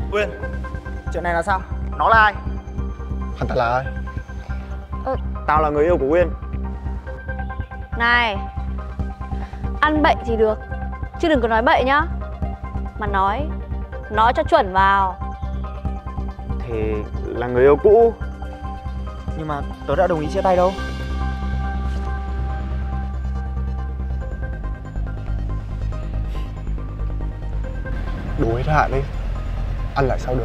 Uyên, chuyện này là sao? Nó là ai? Hắn ta là ai? Tao là người yêu của Uyên. Này, ăn bậy thì được, chứ đừng có nói bậy nhá. Mà nói cho chuẩn vào. Thì là người yêu cũ. Nhưng mà tớ đã đồng ý chia tay đâu. Đồ hết hạn đi. Ăn lại sao được.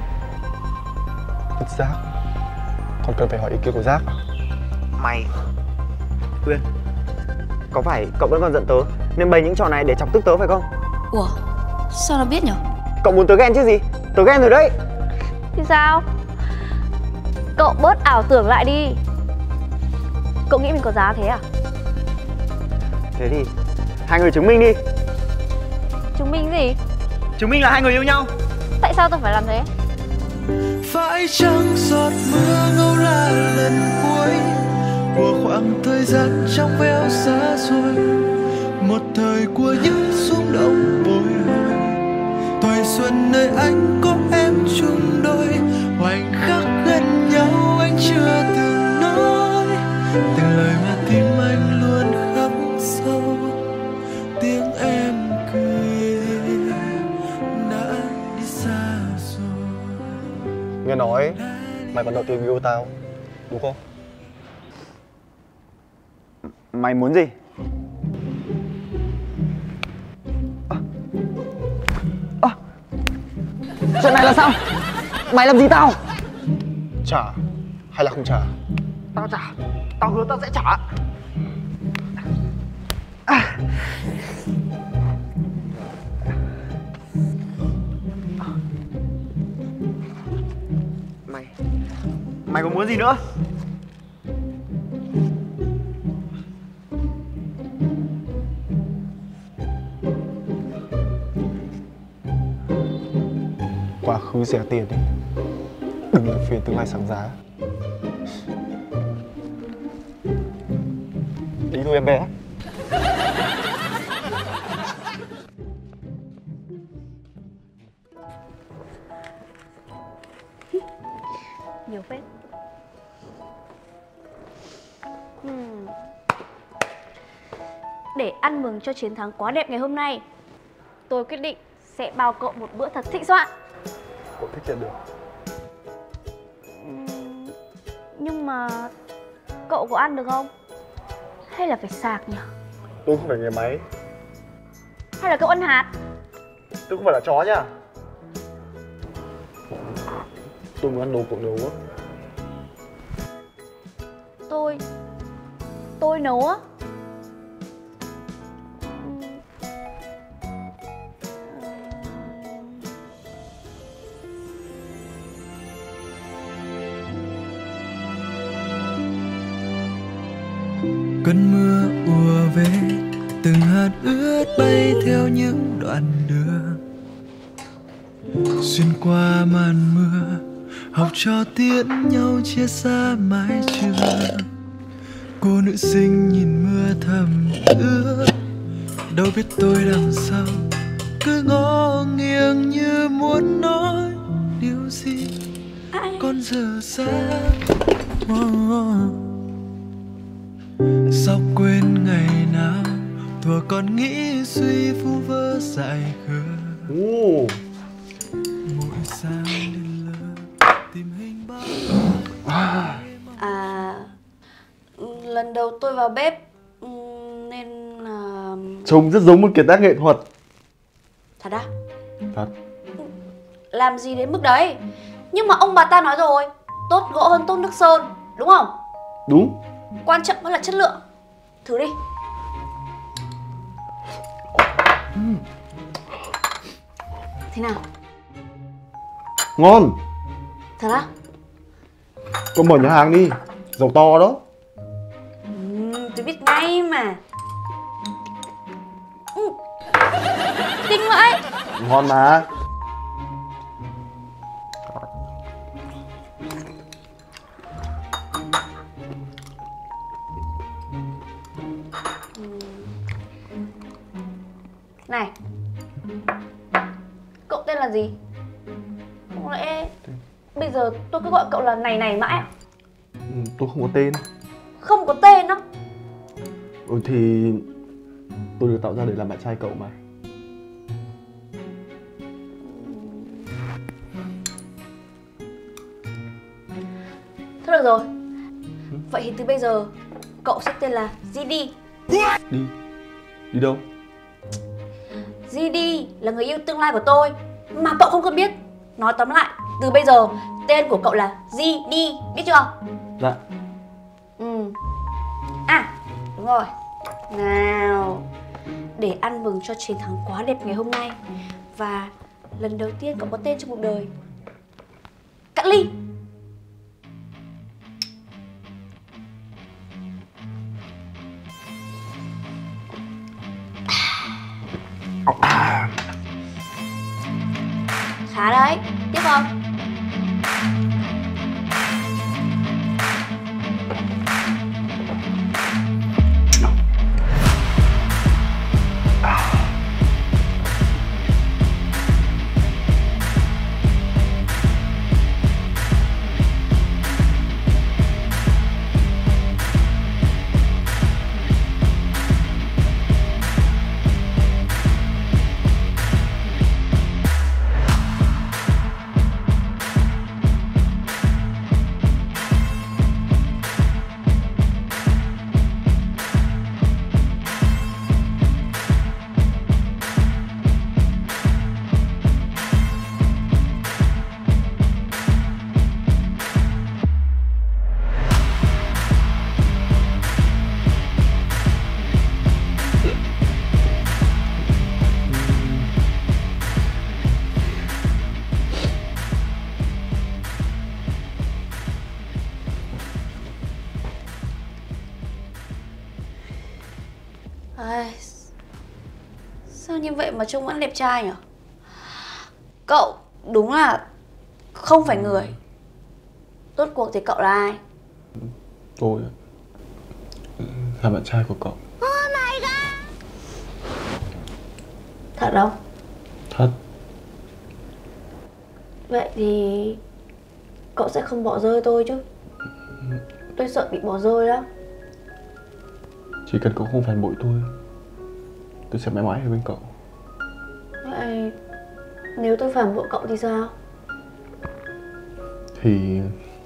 Vứt rác. Còn cần phải hỏi ý kiến của rác. Mày... Uyên, có phải cậu vẫn còn giận tớ nên bày những trò này để chọc tức tớ phải không? Ủa, sao nó biết nhở? Cậu muốn tớ ghen chứ gì? Tớ ghen rồi đấy. Thì sao? Cậu bớt ảo tưởng lại đi. Cậu nghĩ mình có giá thế à? Thế thì hai người chứng minh đi. Chứng minh gì? Chứng minh là hai người yêu nhau. Tại sao tôi phải làm thế? Phải chăng giọt mưa ngâu là lần cuối của khoảng thời gian trong veo xa xôi, một thời của những xung động bồi hồi. Tuổi xuân nơi anh có em chung đôi, khoảnh khắc gần nhau anh chưa từng nói, từng lời mà tim anh luôn khắc sâu. Tiếng em cười đã đi xa rồi. Nghe nói mày còn nợ tiền yêu tao, đúng không? Mày muốn gì? Chuyện này là sao? Mày làm gì tao? Trả hay là không trả? Tao trả. Tao hứa tao sẽ trả. Mày còn muốn gì nữa? Quá khứ rẻ tiền đi. Đừng làm phiền tương lai sáng giá. Đi thôi em bé. Nhiều phết. Để ăn mừng cho chiến thắng quá đẹp ngày hôm nay, tôi quyết định sẽ bao cậu một bữa thật thịnh soạn. Cậu thích nhận được. Nhưng mà cậu có ăn được không? Hay là phải sạc nhỉ? Tôi không phải người máy. Hay là cậu ăn hạt? Tôi không phải là chó nhá. Tôi muốn ăn đồ của nấu á. Tôi nấu á? Cơn mưa ùa về, từng hạt ướt bay theo những đoạn đường. Xuyên qua màn mưa, học trò tiễn nhau chia xa mái trường. Cô nữ sinh nhìn mưa thầm ướt, đâu biết tôi đằng sau cứ ngó nghiêng như muốn nói điều gì. Con giờ xa sao quên ngày nào thuở còn nghĩ suy vu vơ dại khờ. Mỗi sao lên lơ tìm hình bao. Lần đầu tôi vào bếp nên là... Trông rất giống một kiệt tác nghệ thuật. Thật á? Thật. Làm gì đến mức đấy? Nhưng mà ông bà ta nói rồi, tốt gỗ hơn tốt nước sơn, đúng không? Đúng. Quan trọng vẫn là chất lượng. Thử đi. Thế nào? Ngon. Thật á? Con mở nhà hàng đi. Giàu to đó. Tôi biết ngay mà. Kinh vậy. Ngon mà. Này, cậu tên là gì? giờ tôi cứ gọi cậu là này mãi à? Tôi không có tên. Không có tên á? Thì tôi được tạo ra để làm bạn trai cậu mà. Thôi được rồi. Vậy thì từ bây giờ cậu sẽ tên là GD. Đi đâu? GD là người yêu tương lai của tôi mà cậu không cần biết. Nói tóm lại, từ bây giờ tên của cậu là GD, biết chưa? Dạ. À, đúng rồi. Nào, để ăn mừng cho chiến thắng quá đẹp ngày hôm nay và lần đầu tiên cậu có tên trong cuộc đời, cạn ly. Khá đấy, tiếp không? Sao như vậy mà trông vẫn đẹp trai nhỉ? Cậu đúng là không phải người. Rốt cuộc thì cậu là ai? Tôi là bạn trai của cậu. Oh my god. Thật không? Thật. Vậy thì cậu sẽ không bỏ rơi tôi chứ? Tôi sợ bị bỏ rơi đó. Chỉ cần cậu không phản bội tôi sẽ mãi mãi ở bên cậu. Vậy nếu tôi phản bội cậu thì sao? Thì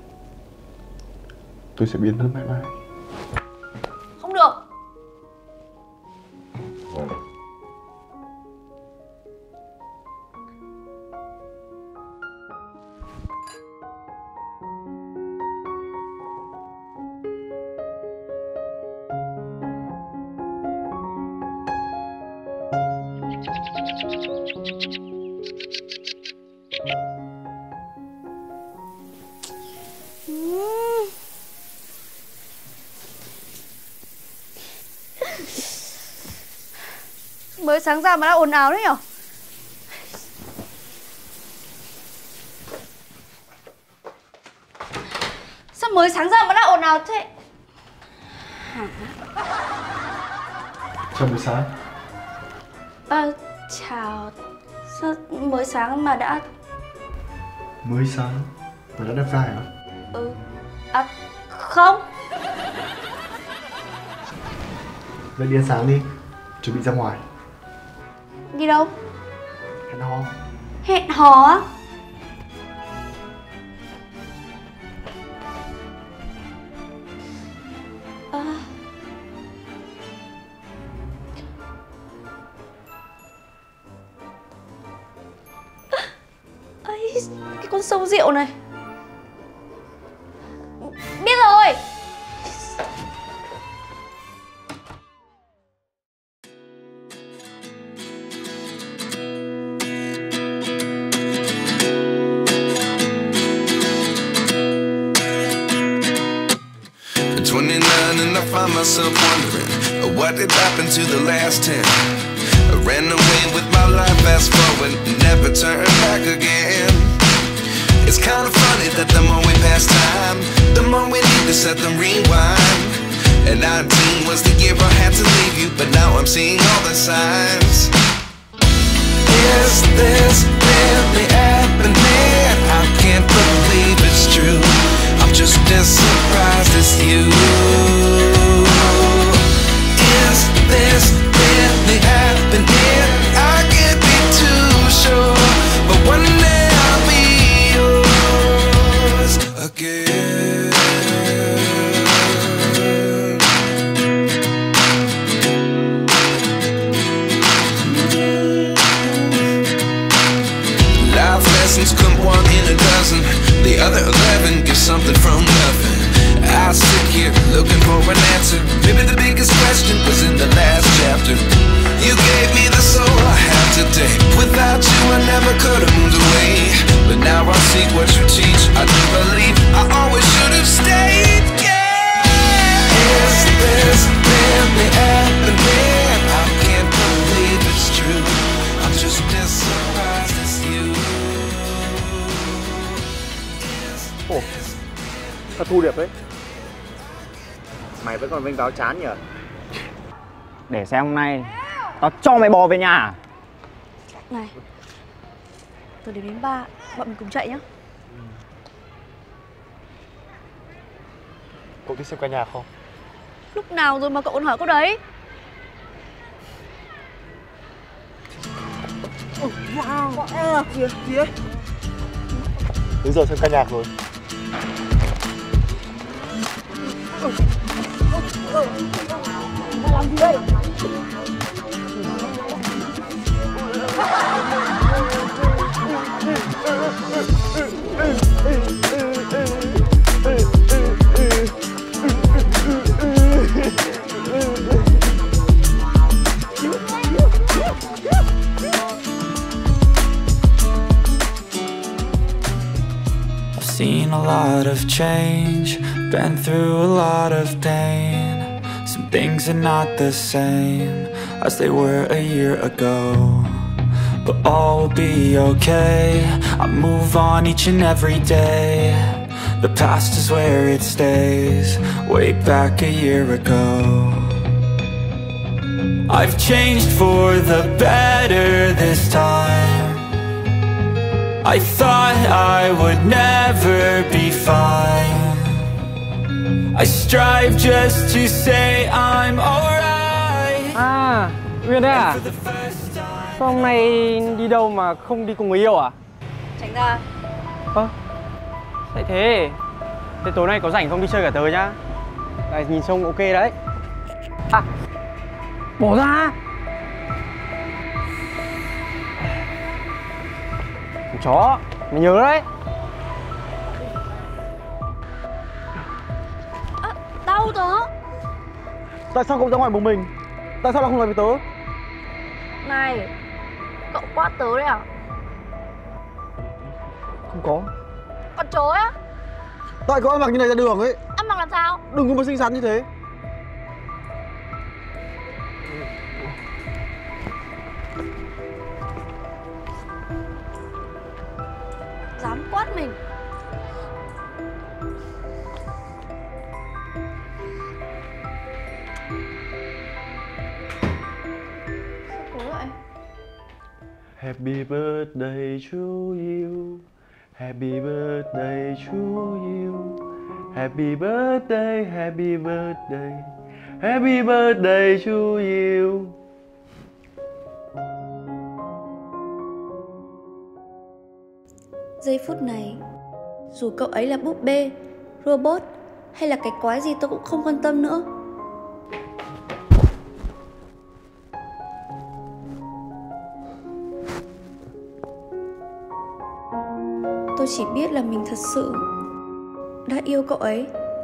tôi sẽ biến mất mãi mãi. Không được. Mới sáng ra mà đã ồn ào đấy nhở? Sao mới sáng ra mà đã ồn ào thế? Chào buổi sáng. Chào. Sao mới sáng mà đã... Mới sáng mà đã đẹp trai hả? Không. Vậy đi ăn sáng đi, chuẩn bị ra ngoài. Đi đâu? Hẹn hò. Hẹn hò á? Cái con sâu rượu này. Biết rồi. Find myself wondering what did happen to the last 10. I ran away with my life, fast forward, never turn back again. It's kind of funny that the more we pass time, the more we need to set them rewind. And 19 was the year I had to leave you, but now I'm seeing all the signs. Is this really happening? I can't believe it's true. I'm just as surprised as you. Is this really happening? I can't be too sure, but one day I'll be yours again. Life lessons come one in a dozen. The other 11 get something from nothing. I sit here looking for an answer. Maybe the biggest question was in the last chapter. You gave me the soul I have today. Without you I never could have moved away. But now I see what you teach. I do believe I always should have stayed. Yeah. Is this really happening? I can't believe it's true. I'm just as surprised as you. Ồ, sao thu đẹp đấy. Mày vẫn còn vênh váo chán nhỉ? Để xem hôm nay tao cho mày bò về nhà. Này, tôi đếm đến 3, bọn mình cùng chạy nhá. Cậu thích xem ca nhạc không? Lúc nào rồi mà cậu còn hỏi câu đấy? Gì ấy? Đến giờ xem ca nhạc rồi. Làm gì đây? Seen a lot of change, been through a lot of pain. Some things are not the same as they were a year ago, but all will be okay. I move on each and every day. The past is where it stays, way back a year ago. I've changed for the better this time. I thought I would never be fine. I strive just to say I'm alright. À, Uyên đấy à? Sao hôm nay đi đâu mà không đi cùng người yêu à? Tránh ra. Ơ, sao thế? Thế tối nay có rảnh không đi chơi cả tớ nhá? Này nhìn trông ok đấy. À, bỏ ra. Chó, mày nhớ đấy. À, đau tớ. Tại sao cậu ra ngoài một mình? Tại sao lại không nói với tớ? Này, cậu quát tớ đấy à? Không có. Còn chối á? Tại cậu ăn mặc như này ra đường ấy. Ăn mặc làm sao? Đừng có mà xinh xắn như thế. Dám quát mình. Sao cố vậy? Happy birthday to you. Happy birthday to you. Happy birthday, happy birthday. Happy birthday to you. Giây phút này, dù cậu ấy là búp bê, robot hay là cái quái gì tôi cũng không quan tâm nữa. Tôi chỉ biết là mình thật sự đã yêu cậu ấy.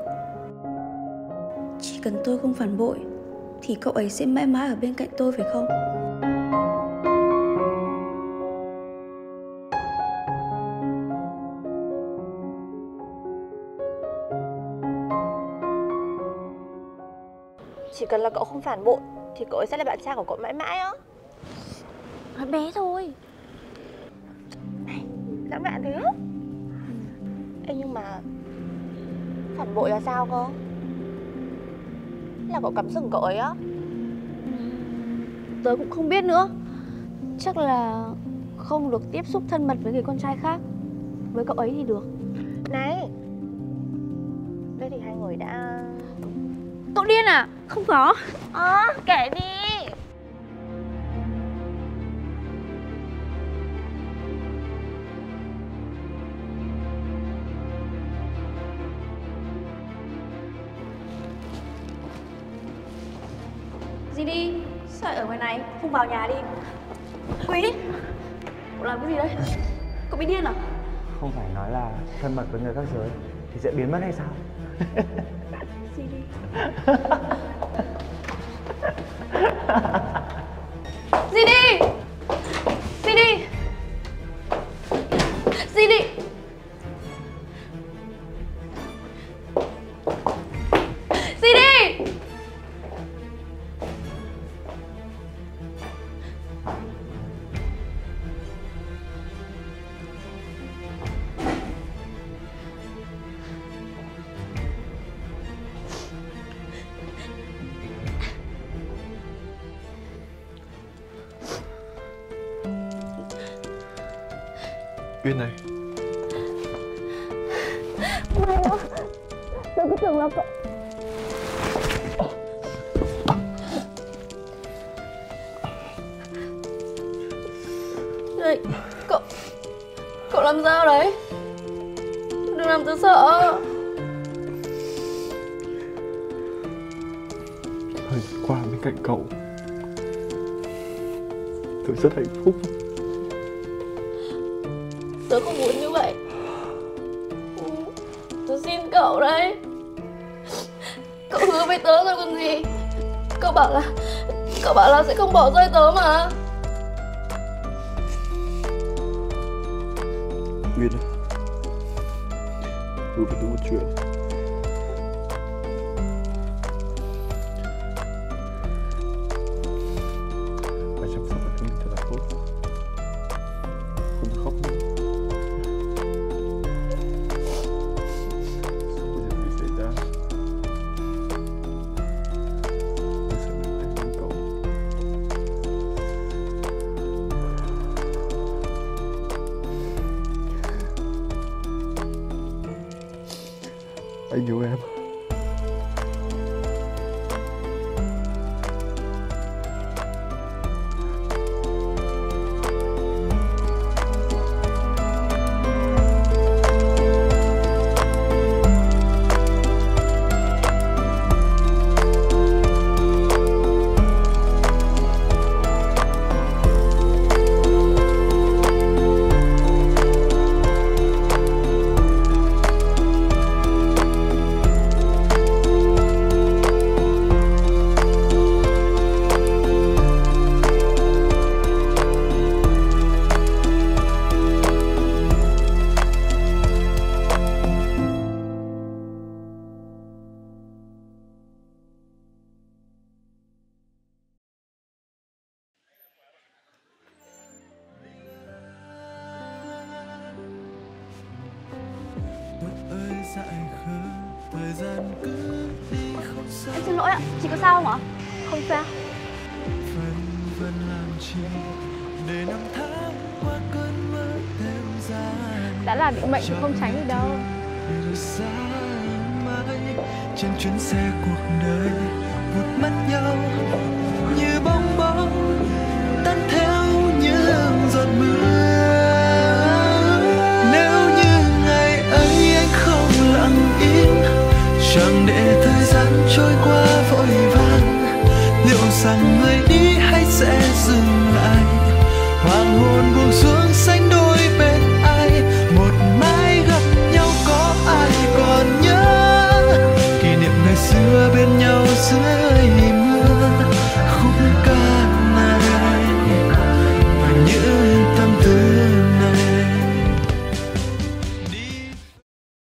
Chỉ cần tôi không phản bội thì cậu ấy sẽ mãi mãi ở bên cạnh tôi, phải không? Chỉ cần là cậu không phản bội thì cậu ấy sẽ là bạn trai của cậu mãi mãi á. Nói bé thôi. Này, lãng mạn thế á. Ê, nhưng mà phản bội là sao cơ? Là cậu cắm sừng cậu ấy á? Tớ cũng không biết nữa. Chắc là không được tiếp xúc thân mật với người con trai khác. Với cậu ấy thì được. Này, đây thì hai người đã... Cậu điên à? Không có. Kể đi. Gì đi? Sao lại ở ngoài này? Không vào nhà đi. Quý! Cậu làm cái gì đây? Cậu bị điên à? Không phải nói là thân mật với người khác giới thì sẽ biến mất hay sao? Gì đi? Gì đi? Gì đi? Gì đi? Gì đi? Uyên này. Tôi cứ tưởng là cậu... Này, cậu làm sao đấy? Đừng làm tớ sợ. Thời gian qua bên cạnh cậu, tôi rất hạnh phúc. Tớ không muốn như vậy. Tớ xin cậu đấy. Cậu hứa với tớ rồi còn gì. Cậu bảo là sẽ không bỏ rơi tớ mà. Uyên à, đối với tôi một chuyện. Phải chăm sóc bản thân mình thật là tốt, không được khóc nữa. Không có chuyện gì xảy ra, tôi sẽ luôn ở bên cậu. Anh yêu em. Em xin lỗi ạ, chị có sao không ạ? Không sao. Đã là định mệnh thì không tránh được đâu. Trên chuyến xe cuộc